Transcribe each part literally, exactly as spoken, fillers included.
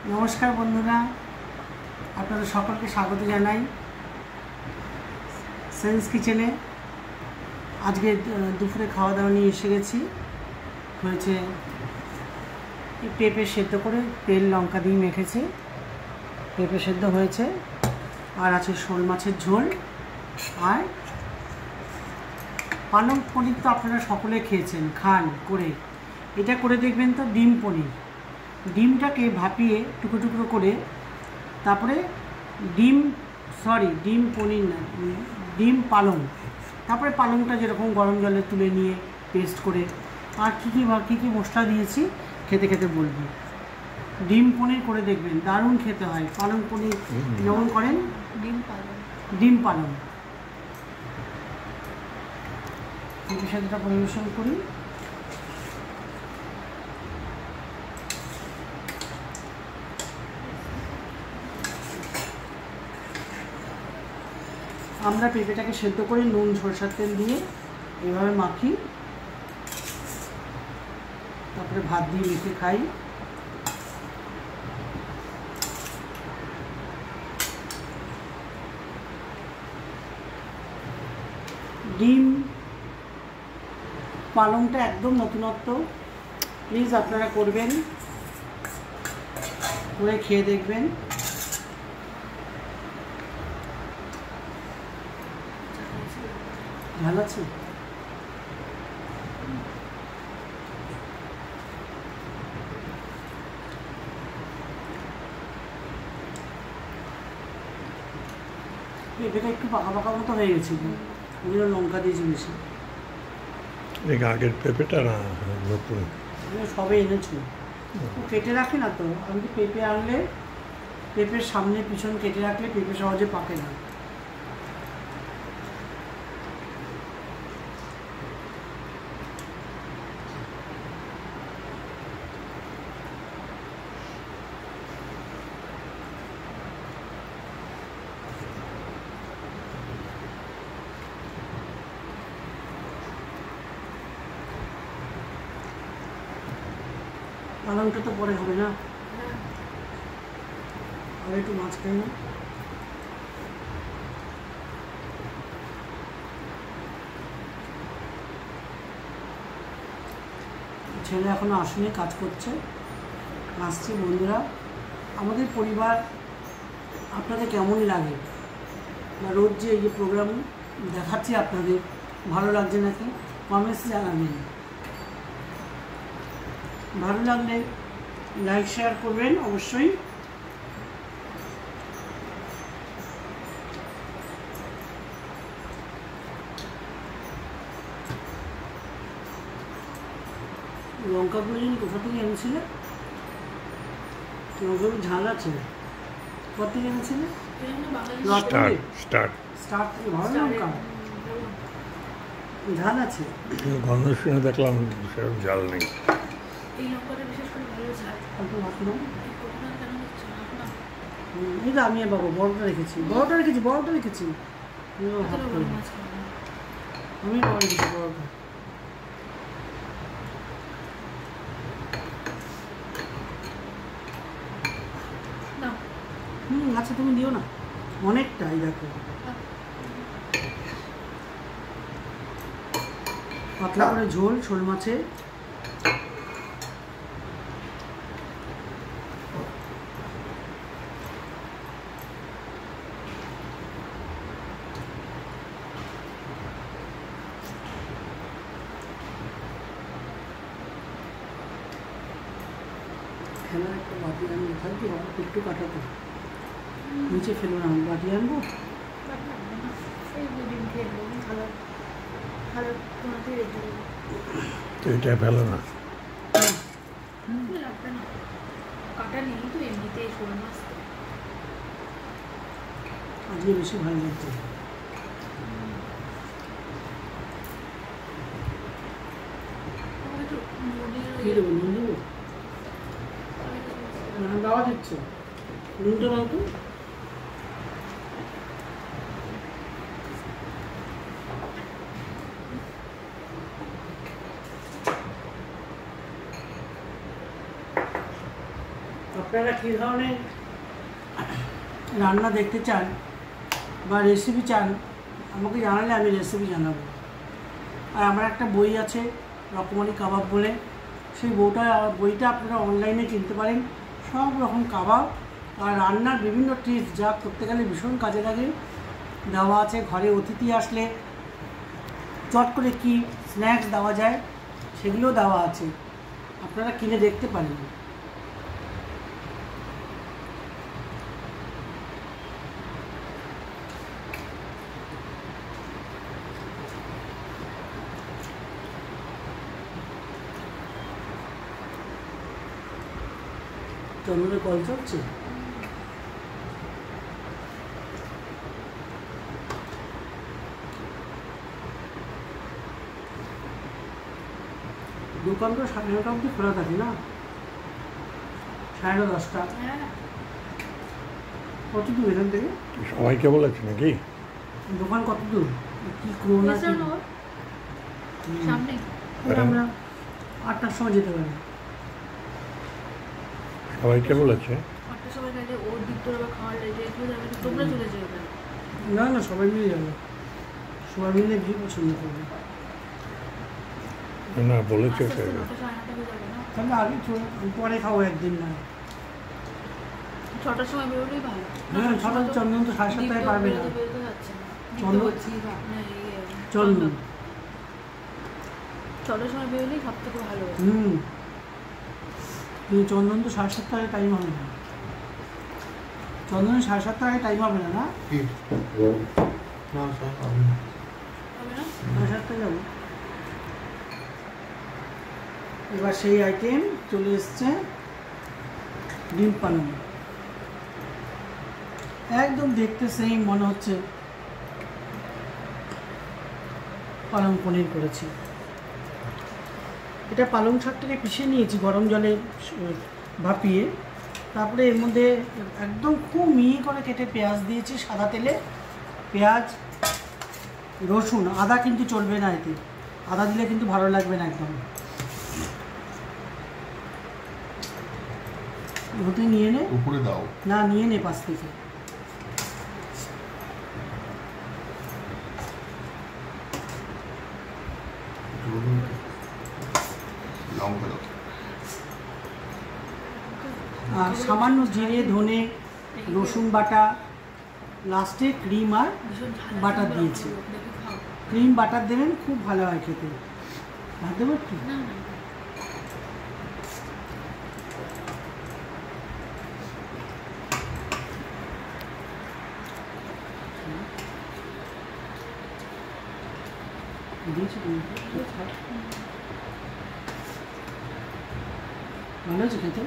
नमस्कार बंधुरा आपनादेर सकलके स्वागत जानाई सेंस किचेने। आज के दुपुरे खावा दावा निये एसे गेছি হয়েছে পেঁপে সেদ্ধ করে তেল লঙ্কা দিয়ে মেখেছি। পেঁপে সেদ্ধ হয়েছে আর আছে শোল মাছের ঝোল আর পালং পনির। তো আপনারা সকলে খেয়েছেন খান করে, এটা করে দেখবেন তো ডিম পনির। ডিমটাকে ভাপিয়ে টুকরো টুকরো করে তারপরে ডিম সরি ডিম পনির না ডিম পালং, তারপরে পালংটা যেরকম গরম জলে তুলে নিয়ে পেস্ট করে আর কী কী কী কী মশলা দিয়েছি খেতে খেতে বলবি। ডিম পনির করে দেখবেন, দারুণ খেতে হয়। পালং পনির যেমন করেন ডিম পালং ডিম পালং পেঁপে সেদ্ধটা পরিবেশন করি। আমরা পেঁপেটাকে সেদ্ধ করে নুন সরষের তেল দিয়ে এইভাবে মাখি, তারপরে ভাত দিয়ে মেখে খাই। ডিম পালংটা একদম নতুনত্ব, প্লিজ আপনারা করবেন, করে খেয়ে দেখবেন। ভালো আছে। পেঁপেটা একটু পাকা পাকা মতো হয়ে গেছিল, ওই জন্য লঙ্কা দিয়েছি বেশি। আগের পেঁপেটা না নতুন সবে এনেছি, কেটে রাখি না তো আমি। তো পেঁপে আনলে পেঁপের সামনে পিছন কেটে রাখলে পেঁপে সহজে পাকে না। পালংটা তো পরে হবে না, আর একটু মাছ খাই না। ছেলে এখনো আসেনি, কাজ করছে, আসছে। বন্ধুরা, আমাদের পরিবার আপনাদের কেমন লাগে, বা রোজ যে এই যে প্রোগ্রাম দেখাচ্ছি আপনাদের ভালো লাগছে নাকি কমেন্টস জানাবেন। ভালো লাগলে লাইক শেয়ার করবেন অবশ্যই। লঙ্কাগুলো যিনি কোথা থেকে এনেছিলে? লঙ্কাগুলো ঝাল আছে, কোথা থেকে এনেছিলে? স্টার্ট স্টার্ট থেকে। ভালো লঙ্কা, ঝাল আছে। গন্ধ শুনে দেখলাম সেরকম ঝাল নেই। এই তো আমি বাবু বড়টা রেখেছি, বড়টা রেখেছি বড়টা রেখেছি আমি বড় রেখেছি বড়টা। হুম আচ্ছা তুমি দিও না, অনেকটাই দেখো। পাতলা করে ঝোল শোল মাছের। খেলার একটা বাটি আনবো, থাকবে একটু কাটাতে নিচে ফেলো না, বাটি আনবো। তো এটা ফেলো না, আজকে বেশি ভালো লাগছে। কি দেবো, নুন দেবো? দাওয়া দিচ্ছে, নুনটা দাও তো। আপনারা কী ধরনের রান্না দেখতে চান বা রেসিপি চান আমাকে জানালে আমি রেসিপি জানাবো। আর আমার একটা বই আছে রকমারি কাবাব বলে, সেই বইটা বইটা আপনারা অনলাইনে কিনতে পারেন। সব রকম কাবাব আর রান্নার বিভিন্ন টিপস যা করতে গেলে ভীষণ কাজে লাগে দেওয়া আছে। ঘরে অতিথি আসলে চট করে কি স্ন্যাক্স দেওয়া যায় সেগুলো দেওয়া আছে, আপনারা কিনে দেখতে পারেন। চন্দ্রের কল চলছে। দোকান তো সাড়ে নটা অবধি খোলা থাকে না, সাড়ে নটা দশটা। কত দূর এখান থেকে? সবাইকে বলেছে নাকি দোকান কত দূর? কি করোনা আমরা আটটার সময় যেতে পারি। সবাইকে বলেছে না না সবাই মিলে যাবে, সবাই মিলে গিয়ে পছন্দ করবে। না বলেছে তাহলে আগে পরে খাবো একদিন না। ছটার সময় বেরোলেই ভালো। হ্যাঁ ছটা চন্দন তো সাড়ে সাতটায় পারবে না। চন্দন চন্দন ছটার সময় বেরোলেই সব থেকে ভালো। হুম কিন্তু চন্দন তো সাড়ে সাতটায় টাইম হবে না। চন্দনের সাড়ে সাতটায় টাইম হবে না। না সাড়ে সাতটায় যাবো। এবার সেই আইটেম চলে এসছে ডিম পালং, একদম দেখতে সেম মনে হচ্ছে পালং পনির করেছি। এটা পালং শাকটাকে পিষে নিয়েছি গরম জলে ভাপিয়ে, তারপরে এর মধ্যে একদম খুব মিহি করে কেটে পেঁয়াজ দিয়েছি সাদা তেলে। পেঁয়াজ রসুন আদা কিন্তু চলবে না, এতে আদা দিলে কিন্তু ভালো লাগবে না একদম। ওতে নিয়ে নে, উপরে দাও না নিয়ে নে পাশ থেকে। আর সামান্য জিরে ধনে রসুন বাটা, লাস্টে ক্রিম আর বাটার দিয়েছি। ক্রিম বাটার দেবেন, খুব ভালো হয় খেতে। ভাত দেবো একটু? ভালো আছে খেতে।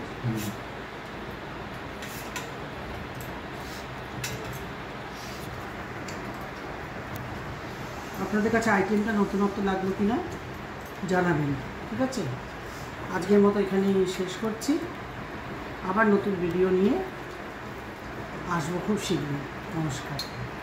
আপনাদের কাছে আইটেমটা নতুনত্ব লাগলো কিনা জানাবেন, ঠিক আছে? আজকের মতো এখানেই শেষ করছি, আবার নতুন ভিডিও নিয়ে আসবো খুব শীঘ্রই। নমস্কার।